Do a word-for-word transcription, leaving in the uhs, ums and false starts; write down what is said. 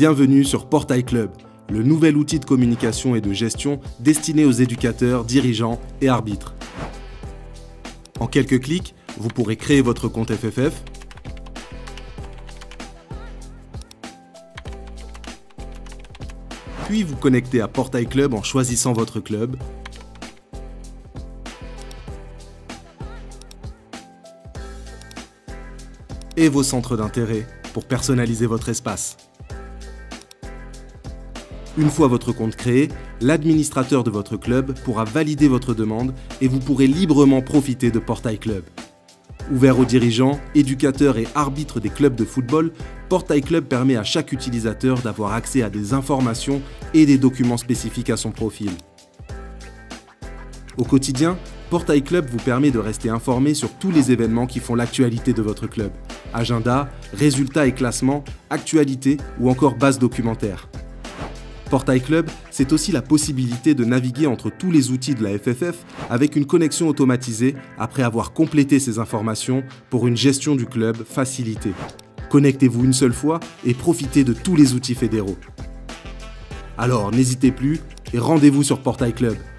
Bienvenue sur Portail Club, le nouvel outil de communication et de gestion destiné aux éducateurs, dirigeants et arbitres. En quelques clics, vous pourrez créer votre compte F F F, puis vous connecter à Portail Club en choisissant votre club, et vos centres d'intérêt pour personnaliser votre espace. Une fois votre compte créé, l'administrateur de votre club pourra valider votre demande et vous pourrez librement profiter de Portail Club. Ouvert aux dirigeants, éducateurs et arbitres des clubs de football, Portail Club permet à chaque utilisateur d'avoir accès à des informations et des documents spécifiques à son profil. Au quotidien, Portail Club vous permet de rester informé sur tous les événements qui font l'actualité de votre club. Agenda, résultats et classements, actualités ou encore base documentaire. Portail Club, c'est aussi la possibilité de naviguer entre tous les outils de la F F F avec une connexion automatisée après avoir complété ces informations pour une gestion du club facilitée. Connectez-vous une seule fois et profitez de tous les outils fédéraux. Alors n'hésitez plus et rendez-vous sur Portail Club.